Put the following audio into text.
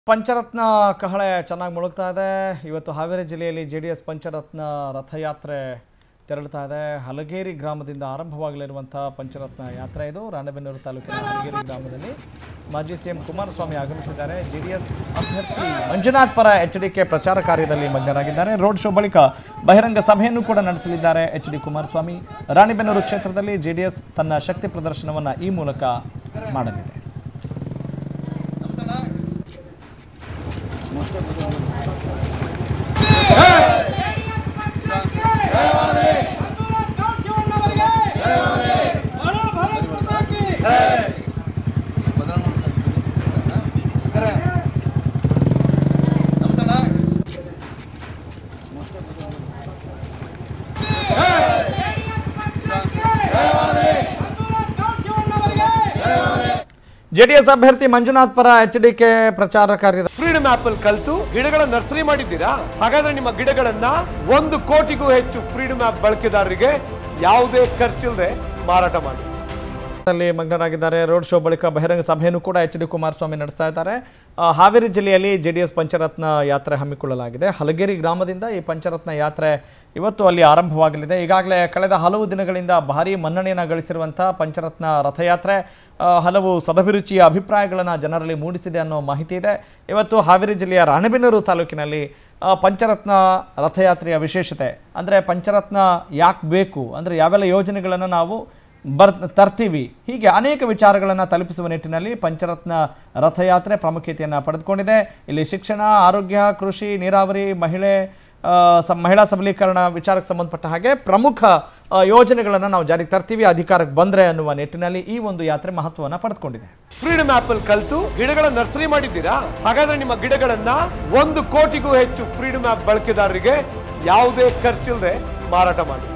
ಪಂಚರತ್ನ ಕಹಳೆ ಚೆನ್ನಾಗಿ ಮುಳುಗ್ತಾ ಇದೆ. ಇವತ್ತು ಹಾವೇರಿ ಜಿಲ್ಲೆಯಲ್ಲಿ ಜೆಡಿಎಸ್ ಪಂಚರತ್ನ ರಥಯಾತ್ರೆ ತೆರಳುತ್ತಾ ಇದೆ. ಹಲಗೇರಿ ಗ್ರಾಮದಿಂದ ಆರಂಭವಾಗಲಿರುವಂಥ ಪಂಚರತ್ನ ಯಾತ್ರೆ ಇದು. ರಾಣೆಬೆನ್ನೂರು ತಾಲೂಕಿನ ಹಲಗೇರಿ ಗ್ರಾಮದಲ್ಲಿ ಮಾಜಿ ಸಿಎಂ ಕುಮಾರಸ್ವಾಮಿ ಆಗಮಿಸಿದ್ದಾರೆ. ಜೆಡಿಎಸ್ ಅಭ್ಯರ್ಥಿ ಮಂಜುನಾಥ್ ಪರ ಎಚ್ಡಿಕೆ ಪ್ರಚಾರ ಕಾರ್ಯದಲ್ಲಿ ಮಗ್ನರಾಗಿದ್ದಾರೆ. ರೋಡ್ ಶೋ ಬಳಿಕ ಬಹಿರಂಗ ಸಭೆಯನ್ನು ಕೂಡ ನಡೆಸಲಿದ್ದಾರೆ ಎಚ್ಡಿ ಕುಮಾರಸ್ವಾಮಿ. ರಾಣೆಬೆನ್ನೂರು ಕ್ಷೇತ್ರದಲ್ಲಿ ಜೆಡಿಎಸ್ ತನ್ನ ಶಕ್ತಿ ಪ್ರದರ್ಶನವನ್ನು ಈ ಮೂಲಕ ಮಾಡಲಿದೆ. ಜೆಡಿಎಸ್ ಅಭ್ಯರ್ಥಿ ಮಂಜುನಾಥ್ ಪರ ಎಚ್ಡಿಕೆ ಪ್ರಚಾರ ಕಾರ್ಯ. ಫ್ರೀಡಮ್ ಆಪ್ ಅಲ್ಲಿ ಕಲಿತು ಗಿಡಗಳ ನರ್ಸರಿ ಮಾಡಿದ್ದೀರಾ? ಹಾಗಾದ್ರೆ ನಿಮ್ಮ ಗಿಡಗಳನ್ನ 1 ಕೋಟಿಗೂ ಹೆಚ್ಚು ಫ್ರೀಡಮ್ ಆಪ್ ಬಳಕೆದಾರರಿಗೆ ಯಾವುದೇ ಖರ್ಚಿಲ್ಲದೆ ಮಾರಾಟ ಮಾಡಿ. ಮಗ್ನರಾಗಿದ್ದಾರೆ. ರೋಡ್ ಶೋ ಬಳಿಕ ಬಹಿರಂಗ ಸಭೆಯನ್ನು ಕೂಡ ಎಚ್ಡಿ ಕುಮಾರಸ್ವಾಮಿ ನಡೆಸ್ತಾ ಇದ್ದಾರೆ. ಹಾವೇರಿ ಜಿಲ್ಲೆಯಲ್ಲಿ ಜೆಡಿಎಸ್ ಪಂಚರತ್ನ ಯಾತ್ರೆ ಹಮ್ಮಿಕೊಳ್ಳಲಾಗಿದೆ. ಹಲಗೇರಿ ಗ್ರಾಮದಿಂದ ಈ ಪಂಚರತ್ನ ಯಾತ್ರೆ ಇವತ್ತು ಅಲ್ಲಿ ಆರಂಭವಾಗಲಿದೆ. ಈಗಾಗಲೇ ಕಳೆದ ಹಲವು ದಿನಗಳಿಂದ ಭಾರೀ ಮನ್ನಣೆಯನ್ನು ಗಳಿಸಿರುವಂಥ ಪಂಚರತ್ನ ರಥಯಾತ್ರೆ ಹಲವು ಸದಭಿರುಚಿಯ ಅಭಿಪ್ರಾಯಗಳನ್ನು ಜನರಲ್ಲಿ ಮೂಡಿಸಿದೆ ಅನ್ನೋ ಮಾಹಿತಿ ಇದೆ. ಇವತ್ತು ಹಾವೇರಿ ಜಿಲ್ಲೆಯ ರಾಣೆಬೆನ್ನೂರು ತಾಲೂಕಿನಲ್ಲಿ ಪಂಚರತ್ನ ರಥಯಾತ್ರೆಯ ವಿಶೇಷತೆ ಅಂದರೆ ಪಂಚರತ್ನ ಯಾಕೆ ಬೇಕು, ಅಂದರೆ ಯಾವೆಲ್ಲ ಯೋಜನೆಗಳನ್ನು ನಾವು ತರ್ತೀವಿ, ಹೀಗೆ ಅನೇಕ ವಿಚಾರಗಳನ್ನು ತಲುಪಿಸುವ ನಿಟ್ಟಿನಲ್ಲಿ ಪಂಚರತ್ನ ರಥಯಾತ್ರೆ ಪ್ರಾಮುಖ್ಯತೆಯನ್ನು ಪಡೆದುಕೊಂಡಿದೆ. ಇಲ್ಲಿ ಶಿಕ್ಷಣ, ಆರೋಗ್ಯ, ಕೃಷಿ, ನೀರಾವರಿ, ಮಹಿಳಾ ಸಬಲೀಕರಣ ವಿಚಾರಕ್ಕೆ ಸಂಬಂಧಪಟ್ಟ ಹಾಗೆ ಪ್ರಮುಖ ಯೋಜನೆಗಳನ್ನು ನಾವು ಜಾರಿಗೆ ತರ್ತೀವಿ ಅಧಿಕಾರಕ್ಕೆ ಬಂದರೆ ಅನ್ನುವ ನಿಟ್ಟಿನಲ್ಲಿ ಈ ಒಂದು ಯಾತ್ರೆ ಮಹತ್ವವನ್ನು ಪಡೆದುಕೊಂಡಿದೆ. ಫ್ರೀಡಮ್ ಆಪ್ ಅಲ್ಲಿ ಕಲಿತು ಗಿಡಗಳ ನರ್ಸರಿ ಮಾಡಿದ್ದೀರಾ? ಹಾಗಾದ್ರೆ ನಿಮ್ಮ ಗಿಡಗಳನ್ನ 1 ಕೋಟಿಗೂ ಹೆಚ್ಚು ಫ್ರೀಡಮ್ ಆಪ್ ಬಳಕೆದಾರರಿಗೆ ಯಾವುದೇ ಖರ್ಚಿಲ್ಲದೆ ಮಾರಾಟ ಮಾಡಿ.